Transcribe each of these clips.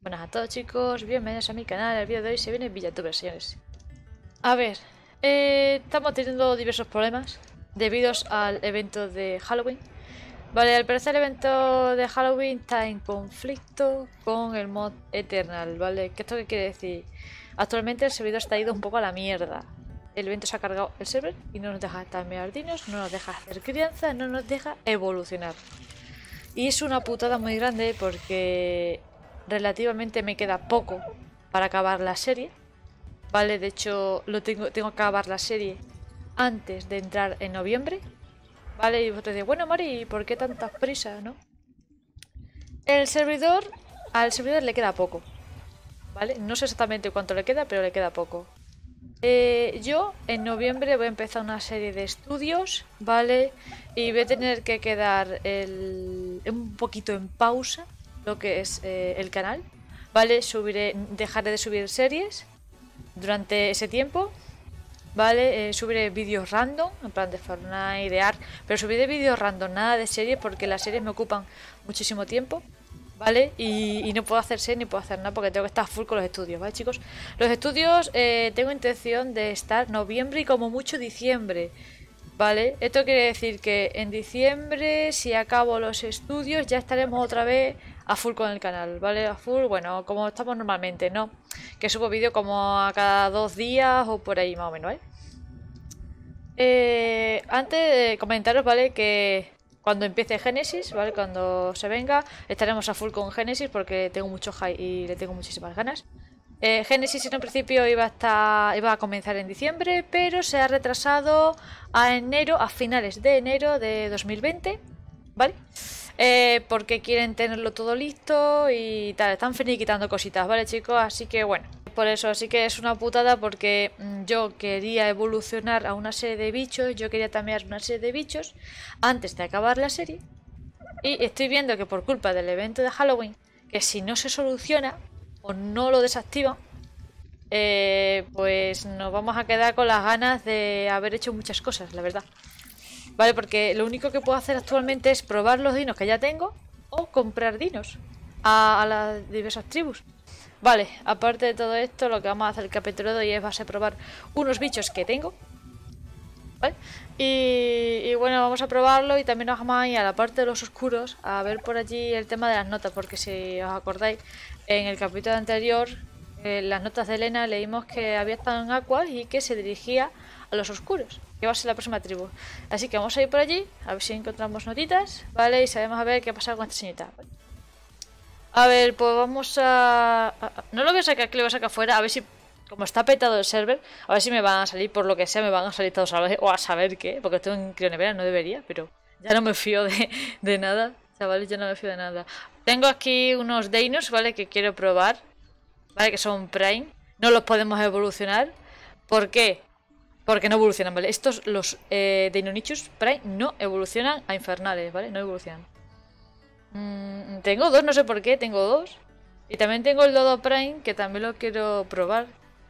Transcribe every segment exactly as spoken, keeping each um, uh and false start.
Buenas a todos, chicos, bienvenidos a mi canal. El vídeo de hoy se viene VillaTuber, señores. A ver, eh, estamos teniendo diversos problemas debido al evento de Halloween. Vale, al parecer el evento de Halloween está en conflicto con el mod Eternal, ¿vale? ¿Qué esto qué quiere decir? Actualmente el servidor está ido un poco a la mierda. El evento se ha cargado el server y no nos deja tamear dinos, no nos deja hacer crianza, no nos deja evolucionar. Y es una putada muy grande porque relativamente me queda poco para acabar la serie. Vale, de hecho lo tengo, tengo que acabar la serie antes de entrar en noviembre. Vale, y vosotros decís, bueno Mari, ¿por qué tantas prisas, no? El servidor, al servidor le queda poco. Vale, no sé exactamente cuánto le queda, pero le queda poco. Eh, yo en noviembre voy a empezar una serie de estudios, ¿vale? Y voy a tener que quedar el, un poquito en pausa lo que es eh, el canal, ¿vale? Subiré, dejaré de subir series durante ese tiempo, ¿vale? Eh, subiré vídeos random, en plan de Fortnite, de Ark, pero subiré vídeos random, nada de series porque las series me ocupan muchísimo tiempo. ¿Vale? Y, y no puedo hacer serie ni puedo hacer nada porque tengo que estar full con los estudios, ¿vale, chicos? Los estudios eh, tengo intención de estar noviembre y como mucho diciembre, ¿vale? Esto quiere decir que en diciembre, si acabo los estudios, ya estaremos otra vez a full con el canal, ¿vale? A full, bueno, como estamos normalmente, ¿no? Que subo vídeo como a cada dos días o por ahí más o menos, ¿vale? Eh, antes de comentaros, ¿vale? Que cuando empiece Génesis, ¿vale? Cuando se venga, estaremos a full con Génesis porque tengo mucho hype y le tengo muchísimas ganas. Eh, Génesis en un principio iba a estar, iba a comenzar en diciembre, pero se ha retrasado a enero, a finales de enero de dos mil veinte, ¿vale? Eh, porque quieren tenerlo todo listo y tal, están finiquitando cositas, ¿vale, chicos? Así que bueno, por eso, así que es una putada porque mmm, yo quería evolucionar a una serie de bichos, yo quería tamear una serie de bichos antes de acabar la serie. Y estoy viendo que por culpa del evento de Halloween, que si no se soluciona o no lo desactivan, eh, pues nos vamos a quedar con las ganas de haber hecho muchas cosas, la verdad. Vale, porque lo único que puedo hacer actualmente es probar los dinos que ya tengo o comprar dinos a, a las diversas tribus. Vale, aparte de todo esto, lo que vamos a hacer el capítulo de hoy es va a ser probar unos bichos que tengo. ¿Vale? Y, y bueno, vamos a probarlo y también nos vamos a ir a la parte de los oscuros a ver por allí el tema de las notas, porque si os acordáis, en el capítulo anterior, eh, las notas de Elena leímos que había estado en Aquas y que se dirigía a los oscuros, que va a ser la próxima tribu. Así que vamos a ir por allí, a ver si encontramos notitas, ¿vale? Y sabemos a ver qué pasa con esta señorita. ¿Vale? A ver, pues vamos a... No lo voy a sacar aquí, lo voy a sacar fuera, a ver si... Como está petado el server, a ver si me van a salir, por lo que sea, me van a salir todos a la vez, o a saber qué, porque estoy en crionevera, no debería, pero ya no me fío de, de nada, chavales, ya no me fío de nada. Tengo aquí unos Deinos, ¿vale? Que quiero probar, ¿vale? Que son Prime, no los podemos evolucionar. ¿Por qué? Porque no evolucionan, ¿vale? Estos, los eh, Deinonychus Prime, no evolucionan a infernales, ¿vale? No evolucionan. Mm, tengo dos, no sé por qué, tengo dos. Y también tengo el Dodo Prime, que también lo quiero probar.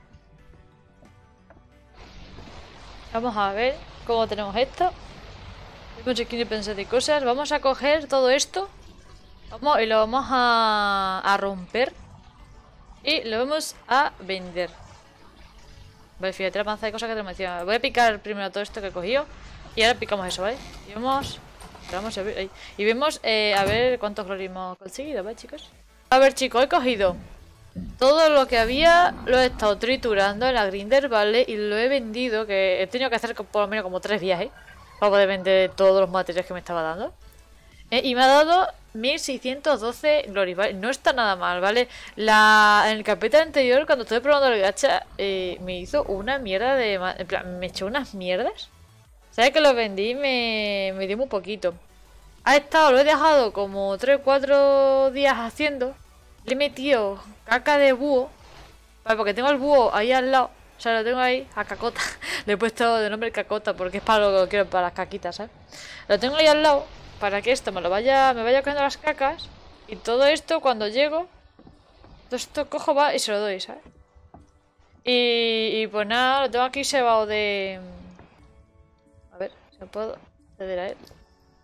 Vamos a ver cómo tenemos esto. Vamos aquí a pensar de cosas. Vamos a coger todo esto. Vamos y lo vamos a, a romper. Y lo vamos a vender. Vale, fíjate la panza de cosas que tenemos encima. Voy a picar primero todo esto que he cogido. Y ahora picamos eso, ¿vale? Y vamos... Vamos a ver ahí. Y vemos eh, a ver cuántos glory hemos conseguido, ¿vale, chicos? A ver, chicos, he cogido todo lo que había, lo he estado triturando en la grinder, ¿vale? Y lo he vendido, que he tenido que hacer por lo menos como tres viajes para poder vender todos los materiales que me estaba dando. Eh, y me ha dado mil seiscientos doce glory, ¿vale? No está nada mal, ¿vale? La, en el capítulo anterior, cuando estuve probando el gacha, eh, me hizo una mierda de... En plan, me echó unas mierdas. ¿Sabes que lo vendí? Me, me dio muy poquito. Ha estado, lo he dejado como tres o cuatro días haciendo. Le he metido caca de búho. Vale, porque tengo el búho ahí al lado. O sea, lo tengo ahí a Cacota. Le he puesto de nombre Cacota porque es para lo que quiero, para las caquitas, ¿sabes? Lo tengo ahí al lado para que esto me lo vaya, me vaya cogiendo las cacas. Y todo esto cuando llego, todo esto cojo va y se lo doy, ¿sabes? Y, y pues nada, lo tengo aquí cebado de... A ver, si puedo acceder a él.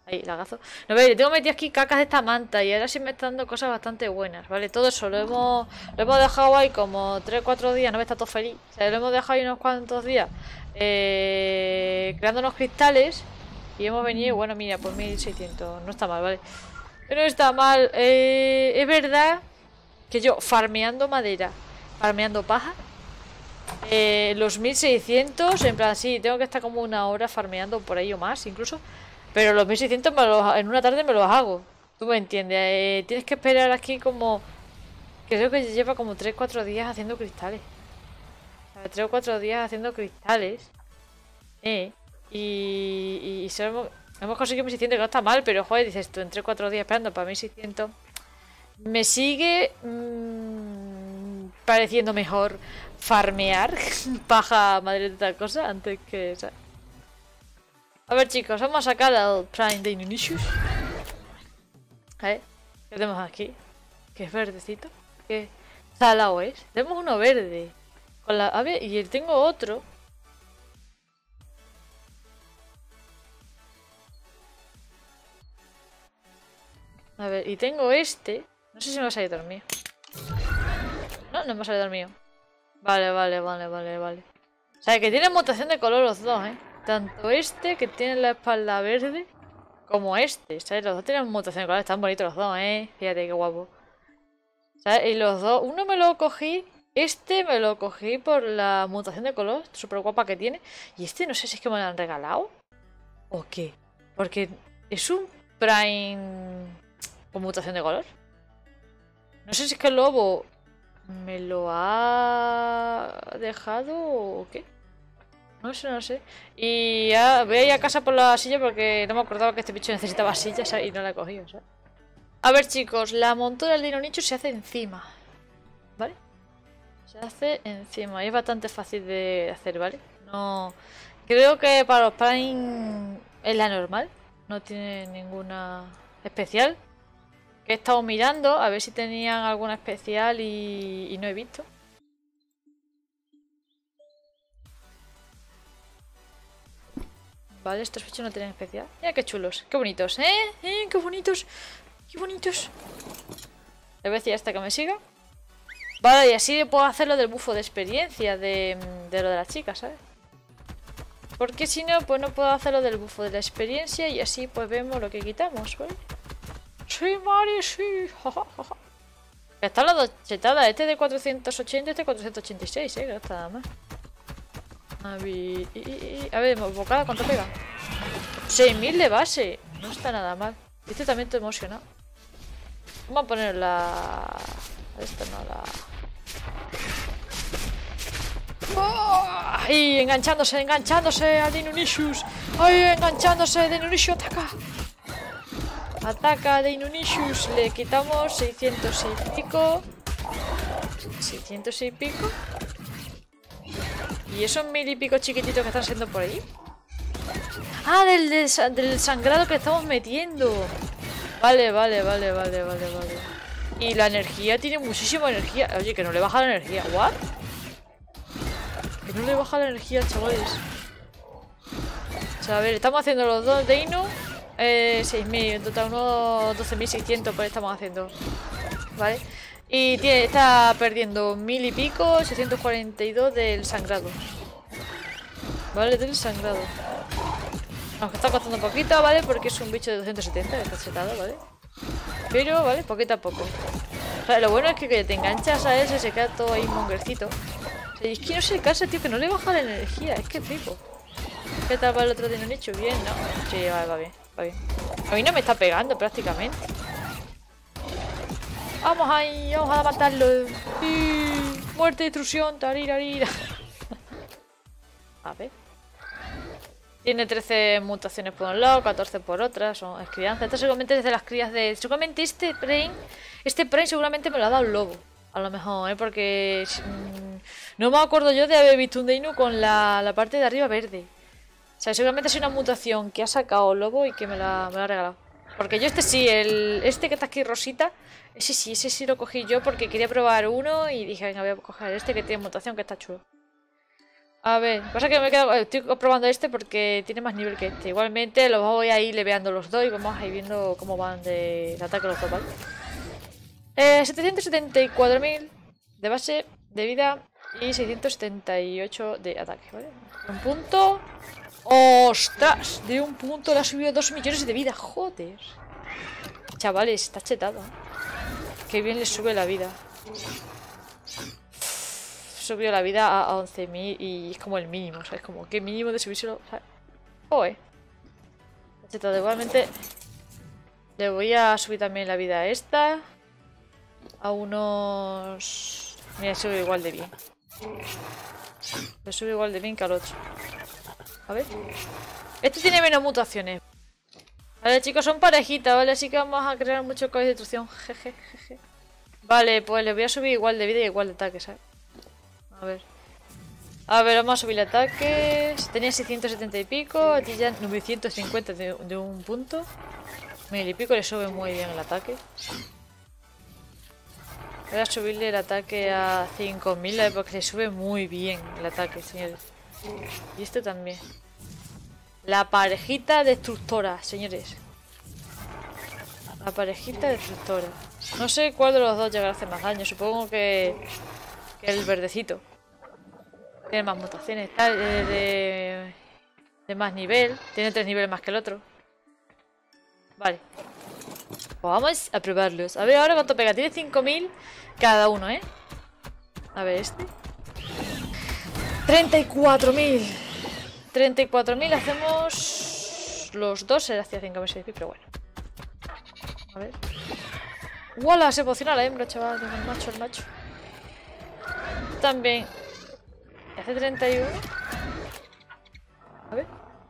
Ahí, lagazo. No veis, le tengo metido aquí cacas de esta manta y ahora sí me están dando cosas bastante buenas, ¿vale? Todo eso lo hemos, lo hemos dejado ahí como tres o cuatro días, no me está todo feliz. O sea, lo hemos dejado ahí unos cuantos días eh, creando unos cristales y hemos venido, bueno, mira, pues mil seiscientos, no está mal, ¿vale? No está mal, eh, es verdad que yo farmeando madera, farmeando paja, eh, los mil seiscientos, en plan, sí, tengo que estar como una hora farmeando por ahí o más, incluso. Pero los mil seiscientos me los, en una tarde me los hago. Tú me entiendes. Eh, tienes que esperar aquí como... Creo que lleva como tres o cuatro días haciendo cristales. O sea, tres o cuatro días haciendo cristales. Eh. Y... Y, y se hemos, hemos conseguido mil seiscientos, que no está mal. Pero, joder, dices tú, en tres o cuatro días esperando para mil seiscientos. Me sigue... Mmm, pareciendo mejor farmear paja, madre de tal cosa, antes que... ¿sabes? A ver, chicos, vamos a sacar al Prime de Inunicius. ¿Eh? ¿Qué tenemos aquí? Que es verdecito. ¿Qué salado es? Tenemos uno verde. Con la... A ver, y tengo otro. A ver, y tengo este. No sé si me va a salir dormido. No, no me va a salir dormido. Vale, vale, vale, vale, vale. O sea, que tienen mutación de color los dos, ¿eh? Tanto este, que tiene la espalda verde, como este, ¿sabes? Los dos tienen mutación de color, están bonitos los dos, ¿eh? Fíjate qué guapo. ¿Sabes? Y los dos, uno me lo cogí, este me lo cogí por la mutación de color, súper guapa que tiene. Y este no sé si es que me lo han regalado o qué. Porque es un Prime con mutación de color. No sé si es que el lobo me lo ha dejado o qué. No sé, no sé. Y ya voy a ir a casa por la silla porque no me acordaba que este bicho necesitaba silla, ¿sabes? Y no la he cogido, ¿sabes? A ver, chicos, la montura del Dinonicho se hace encima, ¿vale? Se hace encima y es bastante fácil de hacer, ¿vale? No... Creo que para los Prime es la normal. No tiene ninguna especial. Que he estado mirando a ver si tenían alguna especial y, y no he visto. Vale, estos bichos no tienen especial. Mira qué chulos, qué bonitos, ¿eh? ¿Eh? Qué bonitos, qué bonitos. Le voy a decir hasta que me siga. Vale, y así puedo hacer lo del bufo de experiencia de, de lo de las chicas, ¿sabes? Porque si no, pues no puedo hacer lo del bufo de la experiencia y así pues vemos lo que quitamos, ¿vale? Sí, Mari, sí. Están las dos chetadas. Este de cuatrocientos ochenta y este de cuatrocientos ochenta y seis, ¿eh? Que no está nada más. A ver, a ver, bocada, ¿cuánto pega? seis mil de base. No está nada mal. Este también estoy emocionado. Vamos a poner la... Esta no, la... ¡Oh! ¡Ay! Enganchándose, enganchándose a Dinunicius. ¡Ay! Enganchándose, Dinunicius ataca. Ataca a Dinunicius. Le quitamos seiscientos y pico. seiscientos y pico. ¿Y esos mil y pico chiquititos que están siendo por ahí? Ah, del, del, del sangrado que estamos metiendo. Vale, vale, vale, vale, vale, vale. Y la energía tiene muchísima energía. Oye, que no le baja la energía. ¿What? Que no le baja la energía, chavales. O sea, a ver, estamos haciendo los dos de Inu. Eh, seis mil, en total unos doce mil seiscientos pues estamos haciendo. Vale. Y tiene, está perdiendo mil y pico, seiscientos cuarenta y dos del sangrado. Vale, del sangrado. Aunque está costando un poquito, ¿vale? Porque es un bicho de doscientos setenta, está chetado, ¿vale? Pero, ¿vale? Poquito a poco. O sea, lo bueno es que, que te enganchas a ese, se queda todo ahí mongercito. O sea, es que no se cansa, tío, que no le baja la energía, es que flipo. ¿Qué tal va el otro Dinonicho? Bien, ¿no? Sí, vale, va bien, va bien. A mí no me está pegando prácticamente. Vamos ahí, vamos a matarlo. Sí, muerte, destrucción, tarirarira. A ver. Tiene trece mutaciones por un lado, catorce por otra, son es crianza. Esto seguramente es de las crías de... Seguramente este Prime, este Prime seguramente me lo ha dado el lobo. A lo mejor, ¿eh? Porque mmm, no me acuerdo yo de haber visto un Deinu con la, la parte de arriba verde. O sea, seguramente es una mutación que ha sacado el lobo y que me la, me la ha regalado. Porque yo este sí, el este que está aquí rosita, ese sí, ese sí lo cogí yo porque quería probar uno y dije, venga, voy a coger este que tiene mutación que está chulo. A ver, pasa que me quedo, estoy comprobando este porque tiene más nivel que este. Igualmente los voy a ir leveando los dos y vamos a ir viendo cómo van de, de ataque los dos, ¿vale? Eh, setecientos setenta y cuatro mil de base de vida y seiscientos setenta y ocho de ataque, ¿vale? Un punto. ¡Ostras! De un punto le ha subido dos millones de vida, joder. Chavales, está chetado. Qué bien le sube la vida. Subió la vida a, a once mil y es como el mínimo, ¿sabes? Como que mínimo de subírselo, ¿sabes? Joder. Chetado, igualmente le voy a subir también la vida a esta. A unos... Mira, sube igual de bien. Le sube igual de bien que al otro. A ver. Este tiene menos mutaciones. Vale, chicos, son parejitas, ¿vale? Así que vamos a crear mucho caos de destrucción. Jeje, jeje. Vale, pues le voy a subir igual de vida y igual de ataque, ¿sabes? A ver. A ver, vamos a subir el ataque. Tenía seiscientos setenta y pico. A ti ya novecientos cincuenta de, de un punto. Mil y pico le sube muy bien el ataque. Voy a subirle el ataque a cinco mil porque le sube muy bien el ataque, señores. Y este también. La parejita destructora, señores. La parejita destructora. No sé cuál de los dos llegará a hacer más daño. Supongo que, que el verdecito. Tiene más mutaciones. Está de, de, de más nivel. Tiene tres niveles más que el otro. Vale. Pues vamos a probarlos. A ver ahora cuánto pega. Tiene cinco mil cada uno, ¿eh? A ver este. treinta y cuatro mil. treinta y cuatro mil hacemos... Los dos se hacía cinco mil, pero bueno. A ver. ¡Wala! Se emociona la hembra, chaval. El macho, el macho. También. Hace treinta y uno. A ver.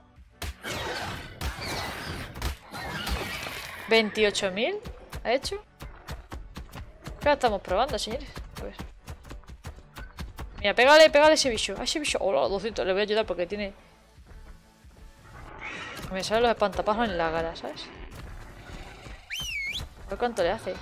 veintiocho mil. ¿Ha hecho? ¿Qué estamos probando, señores? A ver. Mira, pégale, pégale a ese bicho. A ese bicho. Hola, doscientos. Le voy a ayudar porque tiene... Me salen los espantapájaros en la cara, ¿sabes? A ver cuánto le hace.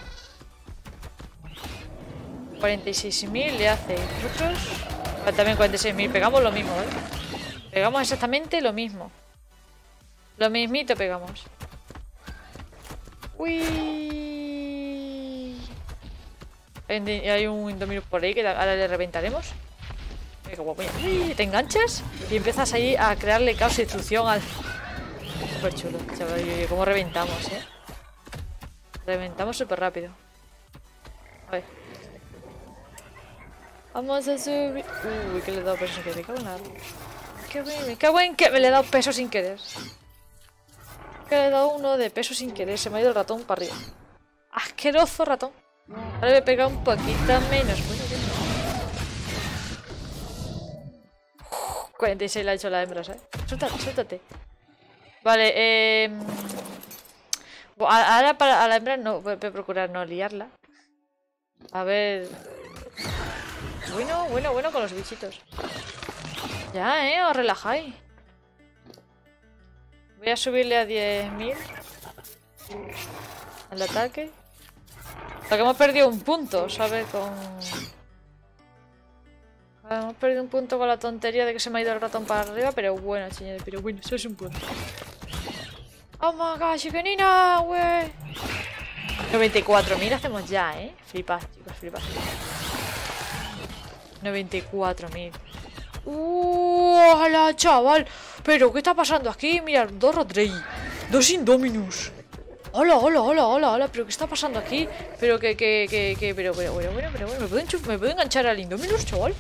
cuarenta y seis mil le hace. Nosotros... También cuarenta y seis mil. Pegamos lo mismo, ¿vale? Pegamos exactamente lo mismo. Lo mismito pegamos. Uy. Hay un Indominus por ahí que ahora le reventaremos. Mira qué guapo. Uy, te enganchas y empiezas ahí a crearle caos y destrucción al... Súper chulo, chaval. Cómo reventamos, eh. Reventamos súper rápido. A ver. Vamos a subir. Uy, que le he dado peso sin querer. Me cago en la... Qué bien, me cago en que me le he dado peso sin querer. Que le he dado uno de peso sin querer. Se me ha ido el ratón para arriba. Asqueroso ratón. Ahora me he pegado un poquito menos. Bueno, bien. Uf, cuarenta y seis le ha hecho la hembra, ¿sabes? Suéltate, suéltate. Vale, eh... ahora para a la hembra no voy a procurar no liarla. A ver... Bueno, bueno, bueno con los bichitos. Ya, eh, os relajáis. Voy a subirle a diez mil al ataque. Porque hemos perdido un punto, ¿sabes? Con... Hemos perdido un punto con la tontería de que se me ha ido el ratón para arriba. Pero bueno, señores, pero bueno, eso es un punto. ¡Oh my god, chiquenina, güey! noventa y cuatro mil hacemos ya, ¿eh? Flipad, chicos, flipad. noventa y cuatro mil. ¡Uh! ¡Hala, chaval! ¿Pero qué está pasando aquí? Mirad, dos Rodrey, dos Indominus. ¡Hola, hola, hola, hola, hola! ¿Pero qué está pasando aquí? Pero que, que, que, que... Pero, pero, bueno, bueno, pero, bueno. ¿Me puedo, ¿Me puedo enganchar al Indominus, chaval?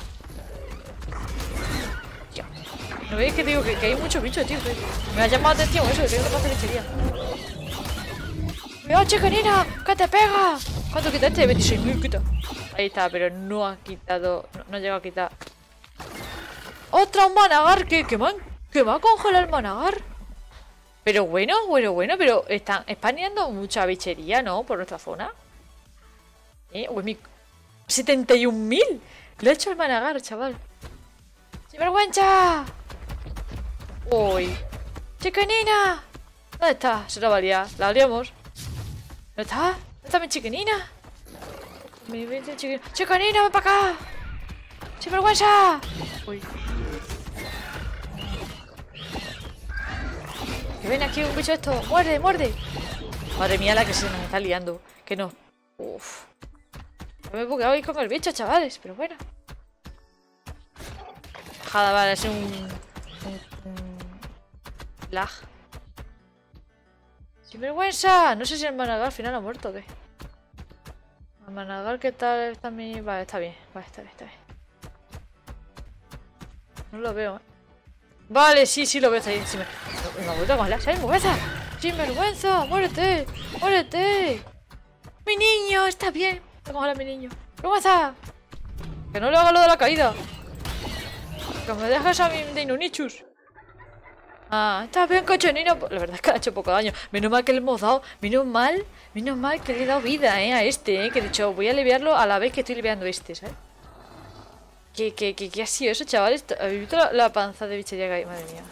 Ya. ¿No veis que digo que, que hay muchos bichos, tío? Me ha llamado la atención eso, que tengo que hacer lechería. ¡Cuidado, chiquenina! ¡Que te pega! ¿Cuánto quita este? veintiséis mil quita. Ahí está, pero no ha quitado... No, no ha llegado a quitar... ¡Otra, un managar! ¿Qué, qué, man, ¿Qué va a congelar el managar? Pero bueno, bueno, bueno, pero están espaneando mucha bichería, ¿no? Por nuestra zona. ¿Eh? Uy, mi... ¡setenta y un mil! Le ha hecho el managar, chaval. ¡Sinvergüenza! ¡Uy! ¡Chiquenina! ¿Dónde está? Se la va a liar. La liamos. ¿Dónde está? ¿Dónde está mi chiquenina? Mi chiquenina, chiquenina, ven para acá. ¡Sinvergüenza! Uy. Que ven aquí un bicho esto. ¡Muerde, muerde! Madre mía, la que se nos está liando. Que no. Uff. Ya me he bugueado ahí con el bicho, chavales. Pero bueno. Bajada, vale, es un... un, un lag. ¡Sin vergüenza! No sé si el Managar al final ha muerto o qué. El Managar, ¿qué tal? Está mi... Vale, está bien. Vale, está bien, está bien. No lo veo, ¿eh? Vale, sí, sí lo veo. Está ahí. Sí, me... me ha vuelto con lag. ¡Sin vergüenza! ¡Sin vergüenza! ¡Muérete! ¡Muérete! ¡Mi niño! Está bien. Vamos a a mi niño. ¡Vergüenza! Que no le haga lo de la caída. Que me dejes a mi Deinonychus. Ah, está bien, cochinino. La verdad es que ha hecho poco daño. Menos mal que le hemos dado. Menos mal. Menos mal que le he dado vida, eh, a este, eh. Que he dicho, voy a aliviarlo a la vez que estoy aliviando este, ¿sabes? ¿Qué, qué, qué, qué ha sido eso, chavales? ¿Habéis visto la, la panza de bichería que hay? Madre mía.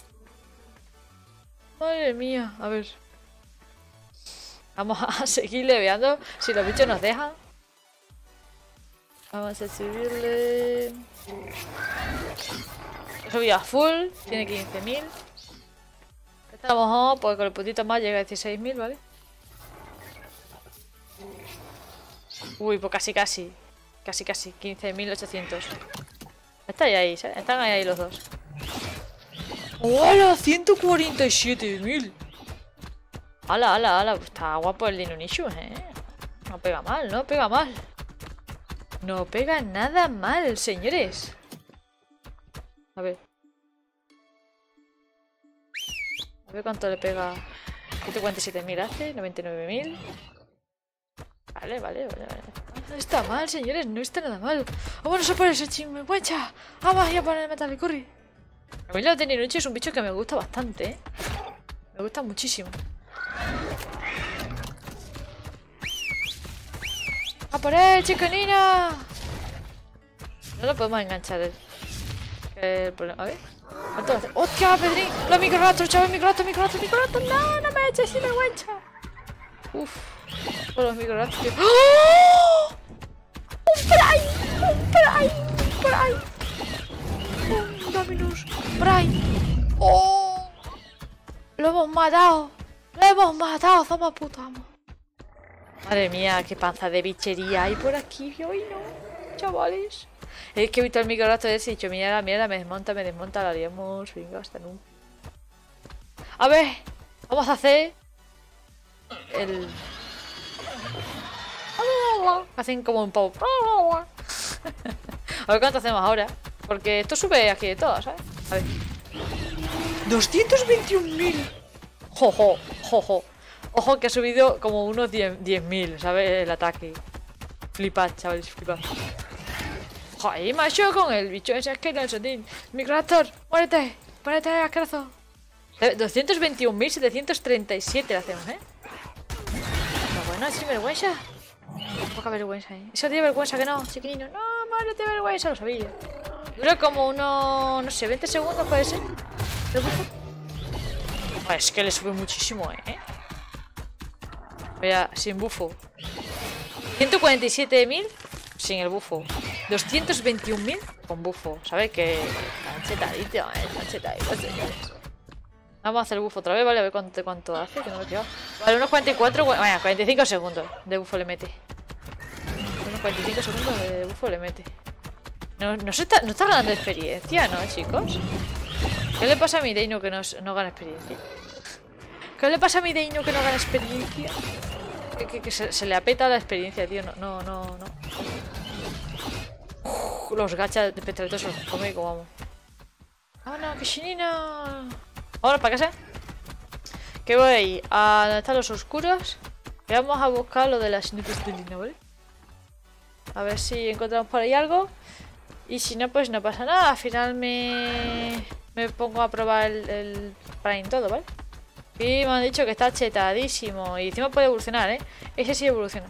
Madre mía. A ver. Vamos a seguir leveando. Si los bichos nos dejan. Vamos a subirle. Subí a full. Tiene quince mil. Estamos on, porque con el puntito más llega a dieciséis mil, ¿vale? Uy, pues casi casi. Casi casi. quince mil ochocientos. Está ahí, ahí, ¿sabes? Están ahí, ahí los dos. ¡Hola! ciento cuarenta y siete mil. ¡Hala, hala, hala! Está guapo el Deinonychus, ¿eh? No pega mal, no pega mal. No pega nada mal, señores. A ver. A ver cuánto le pega. ciento cuarenta y siete mil hace, noventa y nueve mil. Vale, vale, vale, vale. No está mal, señores, no está nada mal. Vamos a por ese chinmecuencha. Vamos a poner el Metal Curry. A mí el Deinonychus es un bicho que me gusta bastante, ¿eh? Me gusta muchísimo. ¡A por él, chicanina! No lo podemos enganchar. El, el problema. A ver. ¿Cuánto va a hacer? ¡Hostia, Pedrín! ¡Los microraptors, chaval! ¡Microraptors, microraptors, microraptors! ¡No, no me eches sin vergüenza! Uf. Por los microraptors. ¡Oh! ¡Un Prime! ¡Un Prime! ¡Un Prime! ¡Un Dominus Prime! ¡Oh! ¡Lo hemos matado! ¡Lo hemos matado! ¡Somos putos amos! Madre mía, qué panza de bichería hay por aquí hoy, ¿no? Chavales. Es que he visto el microraptor ese y he dicho, mira, mira, me desmonta, me desmonta, la haríamos. Venga, hasta nunca. A ver, vamos a hacer el... Hacen como un pau. A ver cuánto hacemos ahora. Porque esto sube aquí de todo, ¿sabes? A ver. doscientos veintiún mil. Jojo, jojo. Ojo que ha subido como unos diez mil, ¿sabes? El ataque. Flipad, chavales, flipad. Joder, macho, con el bicho ese asqueroso, tío. Microraptor, muérete, muérete, asqueroso. doscientos veintiún mil setecientos treinta y siete lo hacemos, ¿eh? Pero bueno, sin vergüenza. Poca vergüenza, ¿eh? Eso tiene vergüenza que no, chiquilino. No, madre, no tiene vergüenza, lo sabía. Dura como unos, no sé, veinte segundos puede ser. Es que le sube muchísimo, ¿eh? Mira, sin bufo. ciento cuarenta y siete mil sin el bufo. doscientos veintiún mil con bufo. ¿Sabes? Que están chetaditos, ¿eh? Están chetaditos, señores. Vamos a hacer el bufo otra vez, ¿vale? A ver cuánto, cuánto hace, que no me he quedado. Vale, unos cuarenta y cuatro, bueno, cuarenta y cinco segundos de bufo le mete. Unos cuarenta y cinco segundos de bufo le mete. No, no, se está, no está ganando experiencia, ¿no, chicos? ¿Qué le pasa a mi Deino que no, no gana experiencia? ¿Qué le pasa a mi Deino que no gana experiencia? Que, que, que se, se le apeta la experiencia, tío. No, no, no, no. Uf, los gachas de petrolitos se los come como vamos. ¡Ah, no! ¡Qué chinina! Vámonos para casa. Que voy a donde están los oscuros. Y vamos a buscar lo de las nubes de lino, ¿vale? A ver si encontramos por ahí algo. Y si no, pues no pasa nada. Al final me, me pongo a probar el, el Prime todo, ¿vale? Y me han dicho que está chetadísimo. Y encima puede evolucionar, ¿eh? Ese sí evoluciona.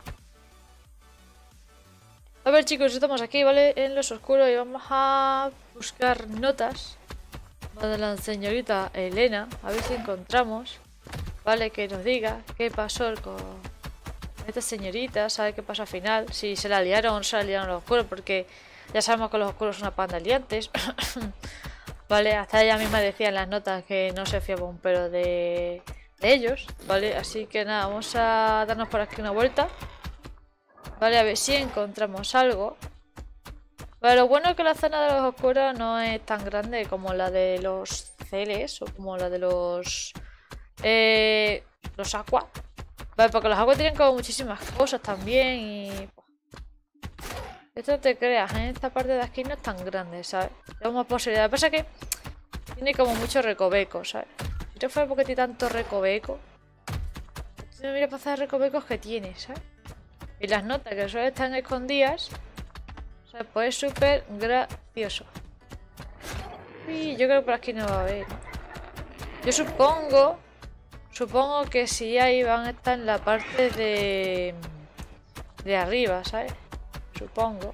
A ver, chicos, estamos aquí, ¿vale? En los oscuros y vamos a buscar notas de la señorita Elena. A ver si encontramos, ¿vale? Que nos diga qué pasó con esta señorita. ¿Sabe qué pasó al final? Si se la liaron o no se la liaron los oscuros. Porque ya sabemos que los oscuros son una panda de liantes. Vale, hasta ella misma decía en las notas que no se fiaba un pelo de, de ellos, ¿vale? Así que nada, vamos a darnos por aquí una vuelta. Vale, a ver si encontramos algo. Vale, lo bueno es que la zona de los oscuros no es tan grande como la de los celes o como la de los... Eh, los aqua. Vale, porque los aqua tienen como muchísimas cosas también y... Esto no te creas, ¿eh? Esta parte de aquí no es tan grande, ¿sabes? Tengo más posibilidades. Lo que pasa es que tiene como mucho recoveco, ¿sabes? Si no fuera porque tiene tanto recoveco... Mira para hacer recovecos que tiene, ¿sabes? Y las notas que solo están escondidas... O sea, pues es súper gracioso. Y yo creo que por aquí no va a haber, ¿no? Yo supongo... Supongo que si ahí van a estar en la parte de... De arriba, ¿sabes? Supongo.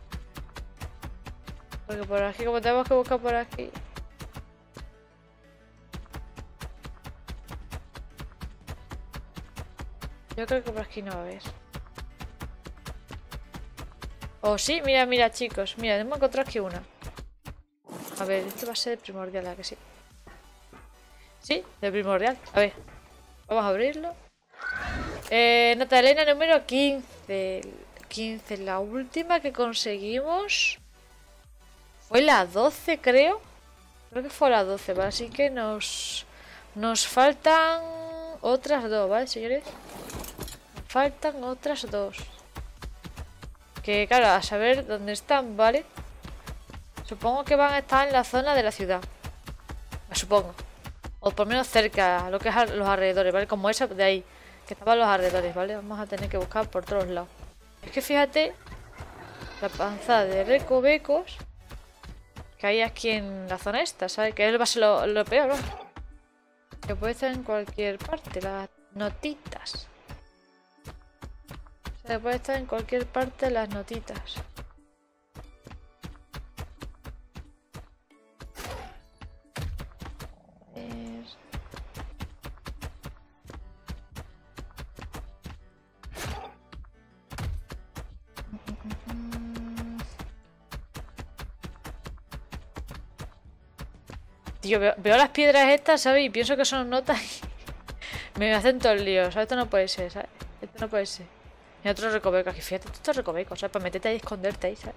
Porque por aquí, como tenemos que buscar por aquí. Yo creo que por aquí no va a haber. Oh, sí, mira, mira, chicos. Mira, hemos encontrado aquí una. A ver, esto va a ser primordial, ¿a que sí? Sí, de primordial. A ver, vamos a abrirlo. Eh, nota Elena número quince. quince, la última que conseguimos fue la doce, creo. Creo que fue la doce, ¿vale? Así que nos nos faltan otras dos, ¿vale, señores? Nos faltan otras dos. Que claro, a saber dónde están, ¿vale? Supongo que van a estar en la zona de la ciudad. Supongo. O por lo menos cerca, a lo que es a los alrededores, ¿vale? Como esa de ahí, que estaban los alrededores, ¿vale? Vamos a tener que buscar por todos lados. Es que fíjate la panza de recovecos que hay aquí en la zona esta, ¿sabes? Que él va a ser lo, lo peor, ¿no? Que puede estar en cualquier parte, las notitas. O sea, puede estar en cualquier parte las notitas. Tío, veo, veo las piedras estas, ¿sabes? Y pienso que son notas y me hacen todo el lío, ¿sabes? Esto no puede ser, ¿sabes? Esto no puede ser. Y otro recoveco aquí, fíjate, esto es recoveco, ¿sabes? Para meterte ahí y esconderte ahí, ¿sabes?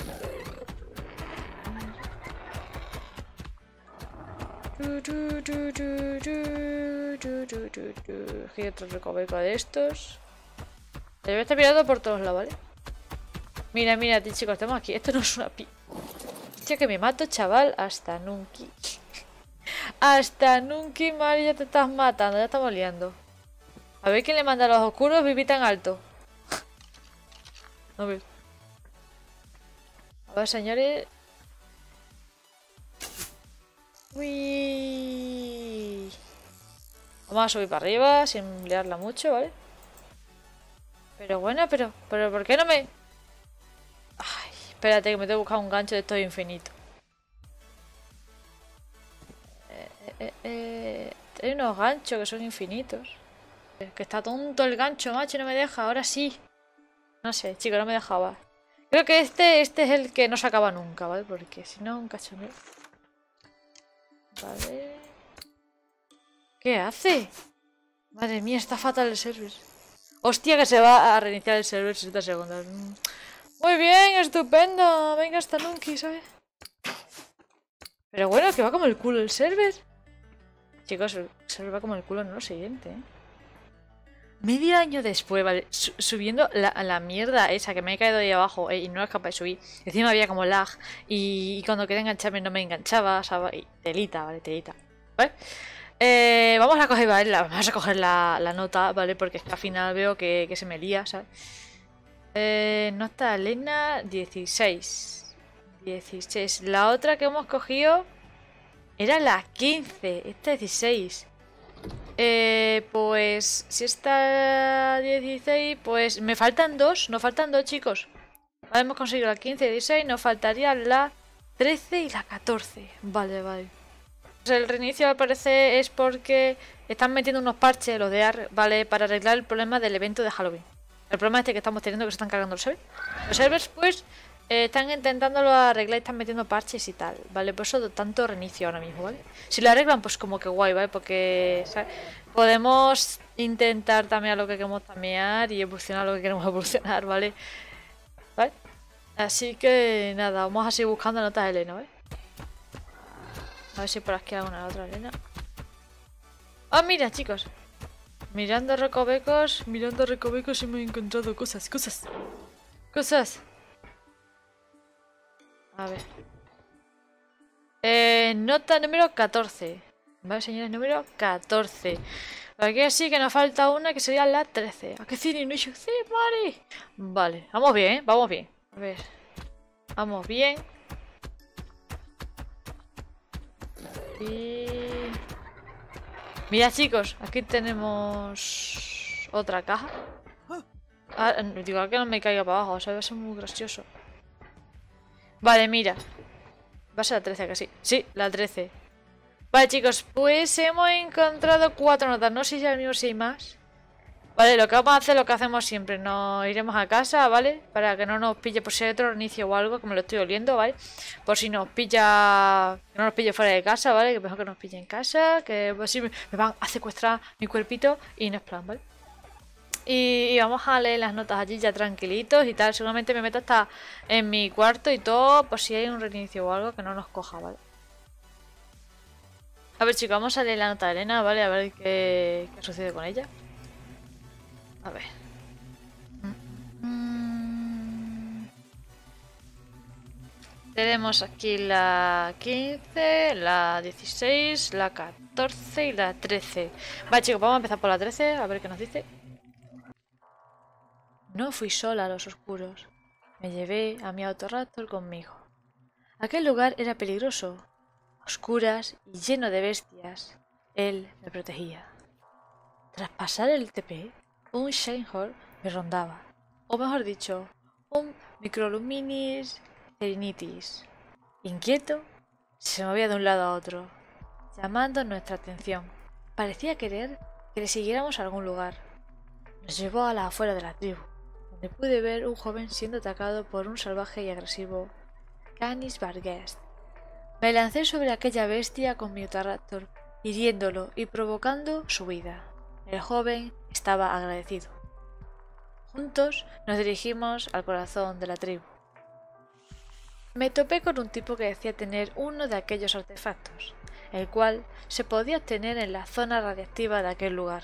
Aquí hay otro recoveco de estos. Yo voy a estar mirando por todos lados, ¿vale? Mira, mira, chicos, estamos aquí. Esto no es una pi... Hostia, que me mato, chaval. Hasta nunca. Hasta nunca, Mari, ya te estás matando. Ya estamos liando. A ver quién le manda a los oscuros vivir tan alto. A ver. A ver, señores. Uy. Vamos a subir para arriba sin liarla mucho, ¿vale? Pero bueno, pero... Pero ¿por qué no me...? Ay, espérate que me tengo que buscar un gancho de estos infinitos. Eh, eh, eh, hay unos ganchos que son infinitos. Es que está tonto el gancho, macho, no me deja. Ahora sí. No sé, chico, no me dejaba. Creo que este, este es el que no se acaba nunca, ¿vale? Porque si no, un cachondeo. Vale. ¿Qué hace? Madre mía, está fatal el server. Hostia, que se va a reiniciar el server sesenta segundos. Muy bien, estupendo. Venga, hasta nunca, ¿sabes? Pero bueno, que va como el culo el server. Chicos, el server va como el culo, no lo siguiente, ¿eh? Medio año después, vale, su subiendo la, la mierda esa que me he caído ahí abajo eh, y no era capaz de subir. Encima había como lag y, y cuando quería engancharme no me enganchaba, ¿sabes? Y telita, vale, telita. ¿Vale? Eh, vamos a coger, ¿vale? La, vamos a coger la, la nota, ¿vale? Porque es que al final veo que, que se me lía, ¿sabes? Eh, nota Elena dieciséis. dieciséis. La otra que hemos cogido era la quince. Esta dieciséis. Eh, pues si está dieciséis, pues me faltan dos, nos faltan dos, chicos. Vale, hemos conseguido la quince y dieciséis, nos faltaría la trece y la catorce. Vale, vale. Pues el reinicio al parecer es porque están metiendo unos parches, los de A R, vale, para arreglar el problema del evento de Halloween. El problema este que estamos teniendo, que se están cargando los servers. Los servers, pues, Eh, están intentándolo arreglar y están metiendo parches y tal, ¿vale? Por eso tanto reinicio ahora mismo, ¿vale? Si lo arreglan, pues como que guay, ¿vale? Porque, ¿sabes? Podemos intentar tamear lo que queremos tamear y evolucionar lo que queremos evolucionar, ¿vale? ¿Vale? Así que nada, vamos a seguir buscando notas de Elena, ¿vale? A ver si por aquí hay una otra Elena. ¡Ah, mira, chicos! Mirando recovecos, mirando recovecos hemos encontrado cosas, cosas. Cosas. A ver. Eh, nota número catorce. Vale, señores, número catorce. Aquí sí que nos falta una que sería la trece. ¿A qué cine no? Sí, vale. Vale, vamos bien, ¿eh? Vamos bien. A ver. Vamos bien. Y... Mira, chicos, aquí tenemos otra caja. Ah, digo, que no me caiga para abajo, o sea, va a ser muy gracioso. Vale, mira. Va a ser la trece, que sí. Sí, la trece. Vale, chicos, pues hemos encontrado cuatro notas. No sé si al mismo si hay más. Vale, lo que vamos a hacer, lo que hacemos siempre. Nos iremos a casa, ¿vale? Para que no nos pille por si hay otro inicio o algo, que me lo estoy oliendo, ¿vale? Por si nos pilla... Que no nos pille fuera de casa, ¿vale? Que mejor que nos pille en casa. Que pues, sí, me van a secuestrar mi cuerpito y no es plan, ¿vale? Y, y vamos a leer las notas allí ya tranquilitos y tal. Seguramente me meto hasta en mi cuarto y todo, por si hay un reinicio o algo que no nos coja, ¿vale? A ver, chicos, vamos a leer la nota de Elena, ¿vale? A ver qué, qué sucede con ella. A ver. Mm. Tenemos aquí la quince, la dieciséis, la catorce y la trece. Vale, chicos, vamos a empezar por la trece, a ver qué nos dice. No fui sola a los oscuros. Me llevé a mi autoraptor conmigo. Aquel lugar era peligroso, a oscuras y lleno de bestias. Él me protegía. Tras pasar el T P, un Shinehorn me rondaba, o mejor dicho, un Microluminis cernitis. Inquieto, se movía de un lado a otro, llamando nuestra atención. Parecía querer que le siguiéramos a algún lugar. Nos llevó a la afuera de la tribu, donde pude ver un joven siendo atacado por un salvaje y agresivo Canis Barghest. Me lancé sobre aquella bestia con mi Utahraptor, hiriéndolo y provocando su huida. El joven estaba agradecido. Juntos nos dirigimos al corazón de la tribu. Me topé con un tipo que decía tener uno de aquellos artefactos, el cual se podía obtener en la zona radiactiva de aquel lugar.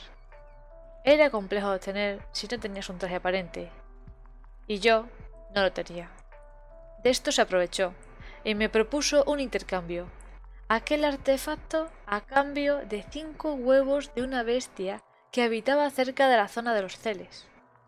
Era complejo de obtener si no tenías un traje aparente, y yo no lo tenía. De esto se aprovechó y me propuso un intercambio. Aquel artefacto a cambio de cinco huevos de una bestia que habitaba cerca de la zona de los celes.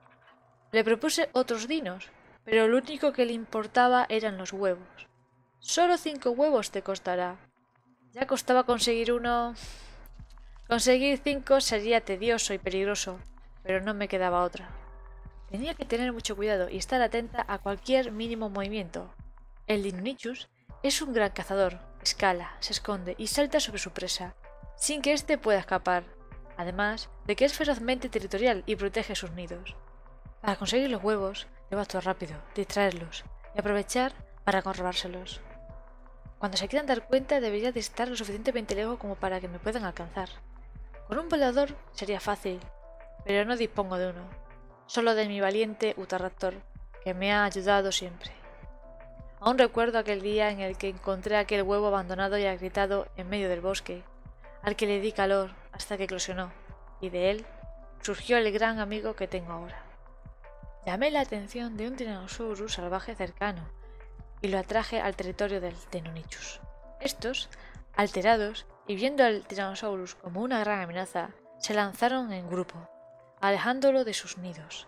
Le propuse otros dinos, pero lo único que le importaba eran los huevos. Solo cinco huevos te costará. Ya costaba conseguir uno. Conseguir cinco sería tedioso y peligroso, pero no me quedaba otra. Tenía que tener mucho cuidado y estar atenta a cualquier mínimo movimiento. El Deinonychus es un gran cazador, escala, se esconde y salta sobre su presa, sin que éste pueda escapar, además de que es ferozmente territorial y protege sus nidos. Para conseguir los huevos, debo actuar rápido, distraerlos y aprovechar para robárselos. Cuando se quieran dar cuenta, debería de estar lo suficientemente lejos como para que me puedan alcanzar. Con un volador sería fácil, pero no dispongo de uno, solo de mi valiente Utahraptor, que me ha ayudado siempre. Aún recuerdo aquel día en el que encontré aquel huevo abandonado y agrietado en medio del bosque, al que le di calor hasta que eclosionó, y de él surgió el gran amigo que tengo ahora. Llamé la atención de un Tyrannosaurus salvaje cercano y lo atraje al territorio del Deinonychus. Estos, alterados y viendo al Tyrannosaurus como una gran amenaza, se lanzaron en grupo, alejándolo de sus nidos.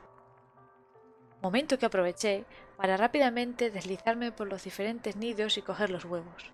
Momento que aproveché para rápidamente deslizarme por los diferentes nidos y coger los huevos.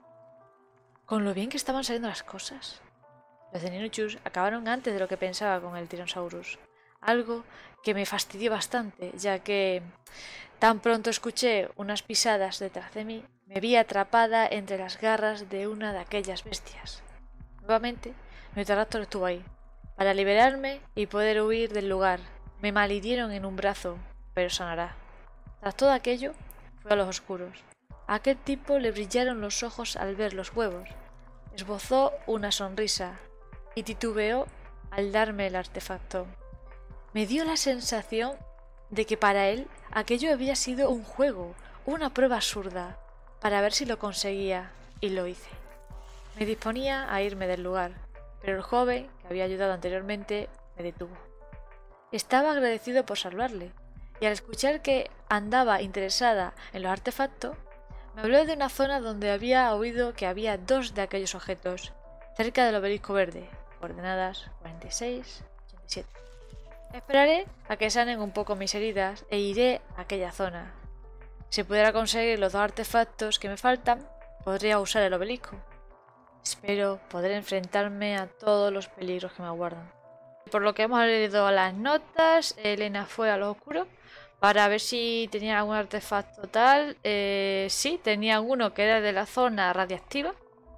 Con lo bien que estaban saliendo las cosas. Los Deinonychus acabaron antes de lo que pensaba con el Tyrannosaurus, algo que me fastidió bastante, ya que tan pronto escuché unas pisadas detrás de mí, me vi atrapada entre las garras de una de aquellas bestias. Nuevamente, mi Utahraptor estuvo ahí, para liberarme y poder huir del lugar. Me malhirieron en un brazo, pero sanará. Tras todo aquello, fue a los oscuros. A aquel tipo le brillaron los ojos al ver los huevos. Esbozó una sonrisa y titubeó al darme el artefacto. Me dio la sensación de que para él aquello había sido un juego, una prueba absurda, para ver si lo conseguía, y lo hice. Me disponía a irme del lugar, pero el joven, que había ayudado anteriormente, me detuvo. Estaba agradecido por salvarle, y al escuchar que andaba interesada en los artefactos, me habló de una zona donde había oído que había dos de aquellos objetos, cerca del obelisco verde, coordenadas cuarenta y seis, ochenta y siete. Esperaré a que sanen un poco mis heridas e iré a aquella zona. Si pudiera conseguir los dos artefactos que me faltan, podría usar el obelisco. Espero poder enfrentarme a todos los peligros que me aguardan. Por lo que hemos leído las notas, Elena fue a lo oscuro para ver si tenía algún artefacto tal. Eh, sí, tenía uno que era de la zona radiactiva,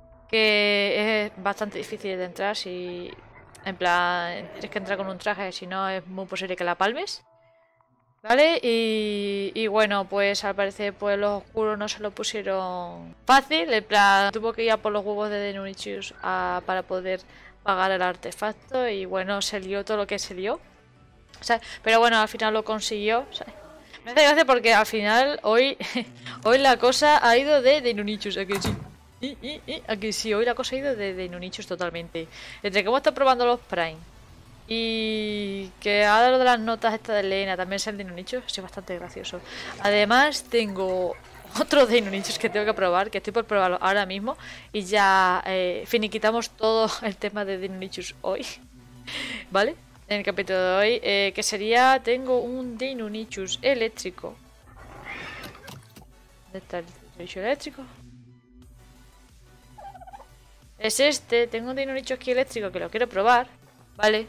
que es bastante difícil de entrar. Si, en plan, tienes que entrar con un traje, si no es muy posible que la palmes. ¿Vale? Y, y bueno, pues al parecer pues los oscuros no se lo pusieron fácil. En plan, tuvo que ir a por los huevos de Denunichus a, para poder pagar el artefacto. Y bueno, se lió todo lo que se lió. O sea, pero bueno, al final lo consiguió. O sea, me hace gracia porque al final hoy, hoy la cosa ha ido de Denunichus, ¿a que sí? Y, y, y, a que sí, hoy la cosa ha ido de Denunichus totalmente. Entre que hemos estado probando los Prime y que ahora lo de las notas esta de Elena también es el Denunichus, es bastante gracioso. Además tengo otro Denunichus que tengo que probar, que estoy por probarlo ahora mismo. Y ya eh, finiquitamos todo el tema de Denunichus hoy. ¿Vale? En el capítulo de hoy, eh, que sería, tengo un Denunichus eléctrico. ¿Dónde está el Denunichus eléctrico? Es este, tengo un Denunichus aquí eléctrico que lo quiero probar. Vale.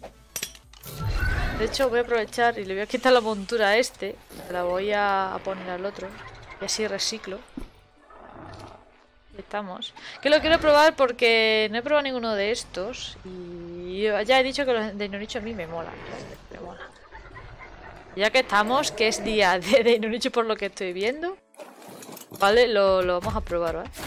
De hecho voy a aprovechar y le voy a quitar la montura a este. La voy a poner al otro. Y así reciclo. Ahí estamos. Que lo quiero probar porque no he probado ninguno de estos. Y ya he dicho que los Denunichus a mí me molan. Me mola. Ya que estamos, que es día de Denunichus por lo que estoy viendo. Vale, lo, lo vamos a probar, ¿vale?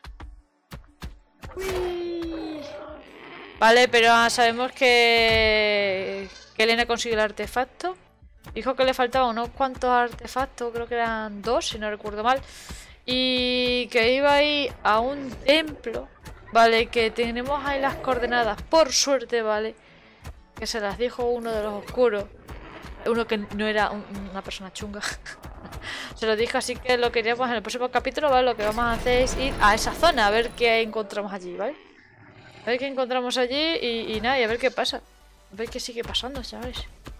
Uy. Vale, pero sabemos que, que Elena consiguió el artefacto. Dijo que le faltaban unos cuantos artefactos, creo que eran dos, si no recuerdo mal. Y que iba a ir a un templo, vale, que tenemos ahí las coordenadas, por suerte, vale. Que se las dijo uno de los oscuros. Uno que no era un, una persona chunga. Se lo dijo, así que lo queríamos en el próximo capítulo, ¿vale? Lo que vamos a hacer es ir a esa zona, a ver qué encontramos allí, ¿vale? A ver qué encontramos allí y, y nada, y a ver qué pasa. A ver qué sigue pasando, ¿sabes?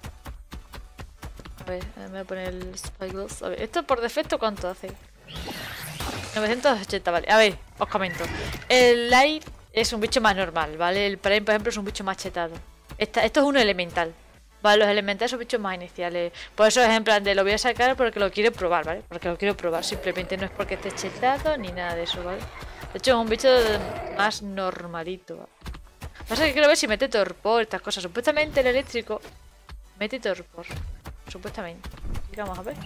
A ver, me voy a poner el Spyglass. A ver, esto por defecto, ¿cuánto hace? novecientos ochenta, vale. A ver, os comento. El Light es un bicho más normal, ¿vale? El Prime, por ejemplo, es un bicho más chetado. Esta, esto es un elemental. Vale, los elementales son bichos más iniciales. Por eso es en plan de lo voy a sacar porque lo quiero probar, ¿vale? Porque lo quiero probar. Simplemente no es porque esté chetado ni nada de eso, ¿vale? De hecho, es un bicho más normalito, ¿vale? Pasa que quiero ver si mete torpor, estas cosas. Supuestamente el eléctrico mete torpor. Supuestamente. Y vamos a ver.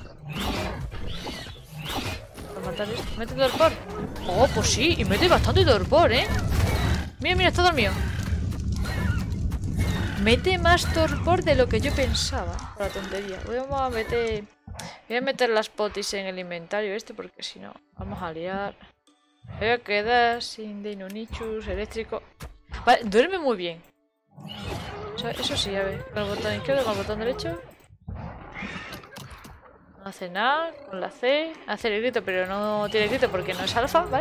¿Mete torpor? Oh, pues sí, y mete bastante torpor, ¿eh? Mira, mira, está dormido. Mete más torpor de lo que yo pensaba. Por la tontería. Vamos a meter... Voy a meter las potis en el inventario este porque si no, vamos a liar. Voy a quedar sin Denunichus eléctrico. Vale, duerme muy bien. O sea, eso sí, a ver. Con el botón izquierdo, con el botón derecho. No hace nada. Con la C. Hace el grito, pero no tiene grito porque no es alfa, ¿vale?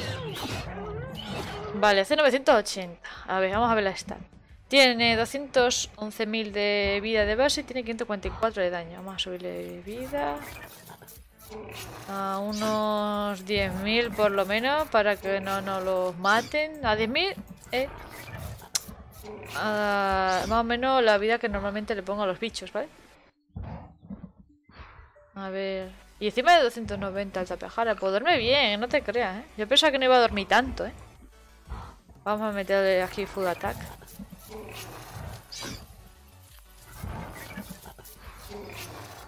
Vale, hace novecientos ochenta. A ver, vamos a ver la stat. Tiene doscientos once mil de vida de base y tiene quinientos cuarenta y cuatro de daño. Vamos a subirle vida a unos diez mil por lo menos para que no nos los maten. A diez mil, eh. A, más o menos la vida que normalmente le pongo a los bichos, ¿vale? A ver. Y encima de doscientos noventa el tapejara. Pues duerme bien, no te creas, ¿eh? Yo pensaba que no iba a dormir tanto, ¿eh? Vamos a meterle aquí Food Attack.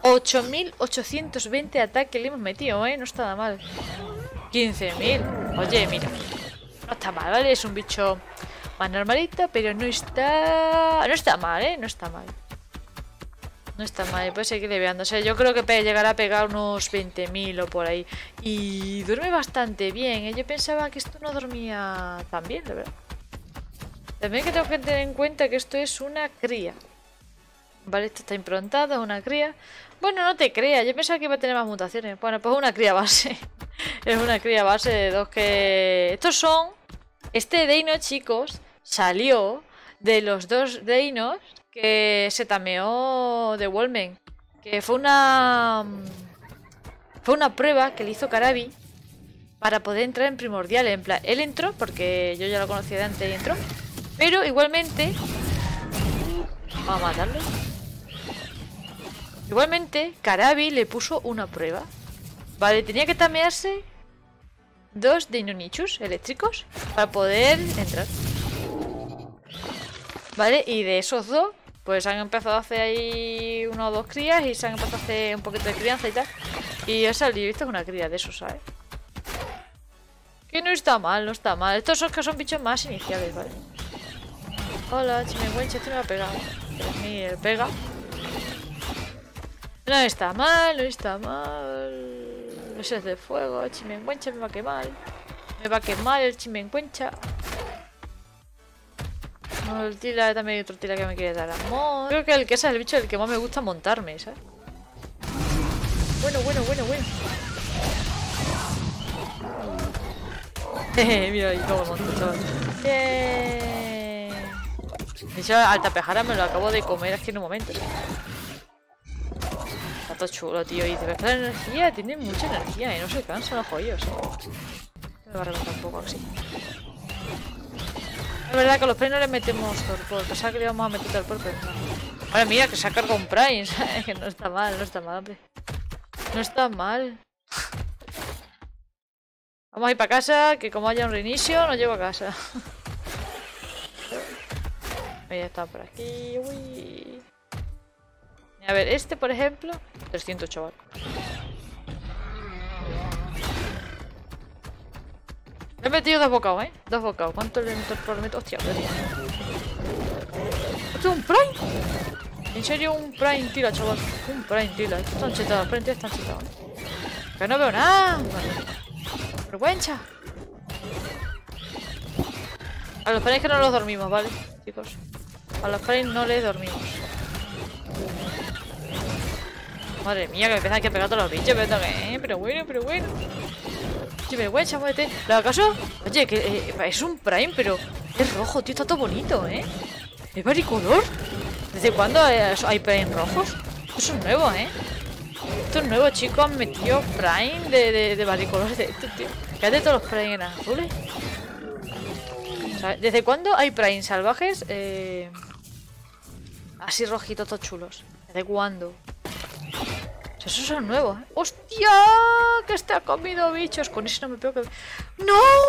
ocho mil ochocientos veinte ataques le hemos metido, ¿eh? No está nada mal. quince mil. Oye, mira. No está mal, ¿vale? Es un bicho más normalito, pero no está... No está mal, ¿eh? No está mal. No está mal, puede seguir leveando. O sea, yo creo que llegará a pegar unos veinte mil o por ahí. Y duerme bastante bien, ¿eh? Yo pensaba que esto no dormía tan bien, la verdad. También que tengo que tener en cuenta que esto es una cría. Vale, esto está improntado, es una cría. Bueno, no te creas, yo pensaba que iba a tener más mutaciones. Bueno, pues una cría base. Es una cría base de dos que... Estos son... Este Deino, chicos, salió de los dos Deinos que se tameó de Wolmen. Que fue una... Fue una prueba que le hizo Karabi para poder entrar en Primordial. En plan, él entró porque yo ya lo conocía de antes y entró. Pero igualmente... Vamos a matarlo. Igualmente, Karabi le puso una prueba. Vale, tenía que tamearse dos Deinonichus eléctricos para poder entrar. Vale, y de esos dos, pues han empezado a hacer ahí una o dos crías y se han empezado a hacer un poquito de crianza y tal. Y ha salido, esto es una cría de esos, ¿sabes? Que no está mal, no está mal. Estos son que son bichos más iniciales, ¿vale? Hola, chimenguencha, este me ha pegado. tres mil pega. No está mal, no está mal. Ese es de fuego, chimenguencha me va a quemar. Me va a quemar el chimenguencha. No, el tila también hay otro tila que me quiere dar amor. Creo que el que es el bicho el que más me gusta montarme, ¿sabes? Bueno, bueno, bueno, bueno. Mira ahí cómo monto, chaval. Bien. Ese altapejara me lo acabo de comer aquí en un momento. Está todo chulo, tío. Y te ves que la energía, tiene mucha energía y no se cansan los joyos. Me va a reventar un poco así. Es verdad que a los Prime no les metemos torpor. Pensaba que le íbamos a meter torpor, pero no. Madre mía, que se ha cargado un Prime, ¿sabes? Que no está mal, no está mal, hombre. No está mal. Vamos a ir para casa, que como haya un reinicio, no llego a casa. Ya está por aquí. Uy. A ver, este por ejemplo, trescientos, chaval. Le he metido dos bocados, ¿eh? Dos bocados. ¿Cuánto le meto por meto? Hostia, ¿esto es un Prime? ¿En serio un Prime tira, chaval? Un Prime tira. Estos están chetados, los Prime tira están chetados, ¿eh? Que no veo nada. Vergüenza. A los Prime que no los dormimos, ¿vale? Chicos. A los Prime no les dormimos. Madre mía, que me empiezan a pegar todos los bichos, pero, ¿eh? pero bueno, pero bueno. Qué vergüenza, muévete. ¿Le acaso? Oye, que eh, es un Prime, pero es rojo, tío, está todo bonito, ¿eh? ¿Es varicolor? ¿Desde cuándo hay Prime rojos? Esto es nuevo, ¿eh? Esto es nuevo, chicos, han metido Prime de, de, de varicolores de esto, tío. Fíjate todos los Prime en azules. ¿Sabes? ¿Desde cuándo hay Prime salvajes? Eh... Así rojitos, todos chulos. ¿Desde cuándo? Esos son nuevos, ¿eh? ¡Hostia! Que este ha comido bichos. Con ese no me pego que... ¡No!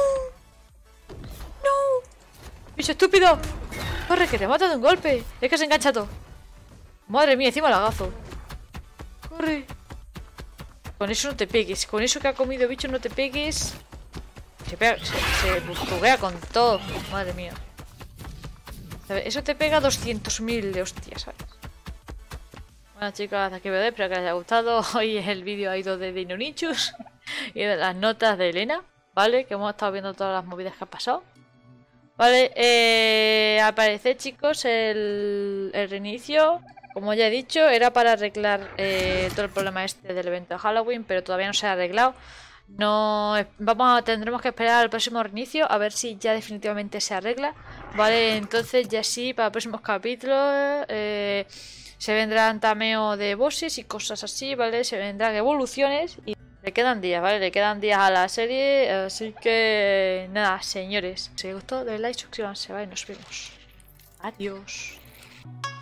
¡No! ¡Bicho estúpido! ¡Corre, que te mata de un golpe! Es que se engancha todo. Madre mía, encima lagazo. ¡Corre! Con eso no te pegues. Con eso que ha comido bichos no te pegues. Se pega... Se, se buguea con todo. Madre mía. Eso te pega doscientos mil de hostias, ¿sabes? Bueno, chicos, hasta aquí veo. Espero que les haya gustado. Hoy el vídeo ha ido de Deinonichus y de las notas de Elena, ¿vale? Que hemos estado viendo todas las movidas que han pasado. Vale, eh, al parecer, chicos, el, el reinicio, como ya he dicho, era para arreglar eh, todo el problema este del evento de Halloween, pero todavía no se ha arreglado. No, vamos a, tendremos que esperar al próximo reinicio a ver si ya definitivamente se arregla. Vale, entonces ya sí, para próximos capítulos eh, se vendrán tameo de bosses y cosas así, ¿vale? Se vendrán evoluciones y le quedan días, ¿vale? Le quedan días a la serie, así que nada, señores. Si os gustó, denle like, suscríbanse, ¿vale? Nos vemos. Adiós.